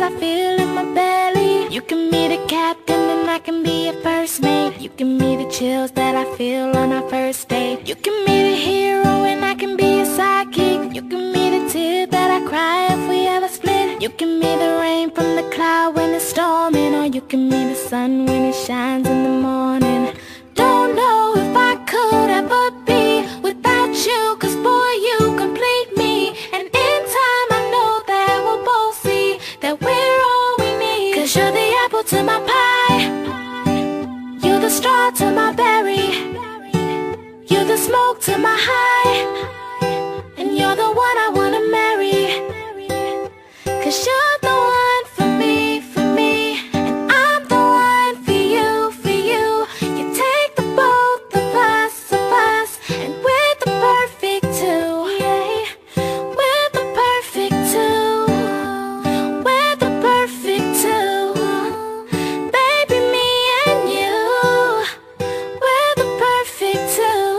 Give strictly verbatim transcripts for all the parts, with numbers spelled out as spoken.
I feel in my belly. You can be the captain and I can be your first mate. You can be the chills that I feel on our first date. You can be the hero and I can be your sidekick. You can be the tear that I cry if we ever split. You can be the rain from the cloud when it's storming, or you can be the sun when it shines in the morning. Don't know if I could ever be without you, 'cause boy, you complete me. And in time I know that we'll both see that we're all we need. 'Cause you're the apple to my pie, you're the straw to my berry, you're the smoke to my high, and you're the one I wanna marry. 'Cause you're the one for me, for me, and I'm the one for you, for you. You take the both of us, of us, and we're the perfect two, yeah. We're the perfect two, we're the perfect two. Baby, me and you, we're the perfect two.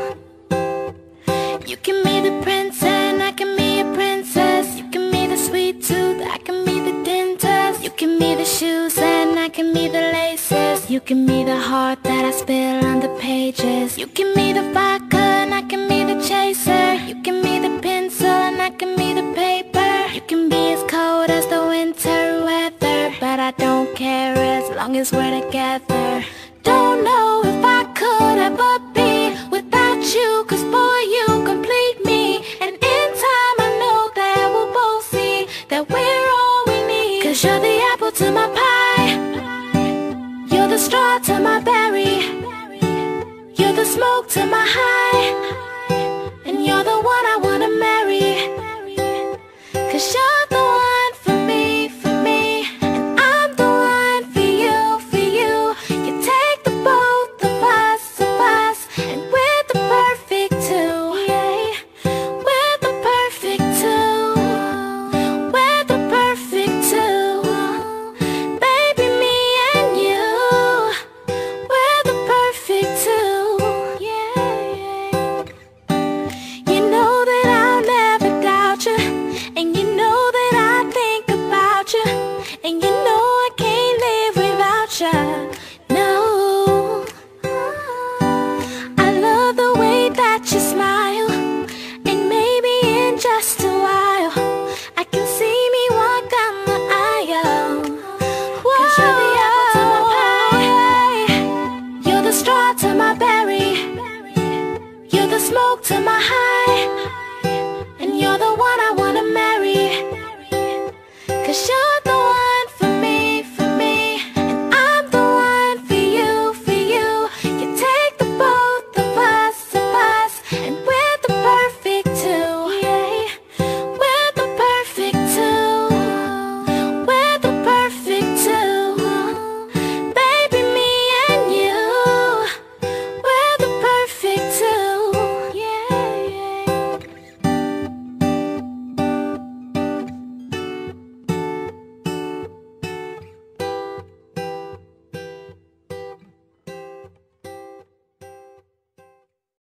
You can be the prince and I can be a princess. You can be the sweet tooth, I can be the dentist. You can be the shoes and I can be the laces. You can be the heart that I spill on the pages. You can be the vodka and I can be the chaser. You can be the pencil and I can be the paper. You can be as cold as the winter weather, but I don't care as long as we're together. Don't know if I could ever be without you, 'cause boy, you complete me. And in time I know that we'll both see that we're all we need. 'Cause you're the apple to my pie, you're the straw to my berry, you're the smoke to my high, and you're the one I wanna marry. 'Cause you're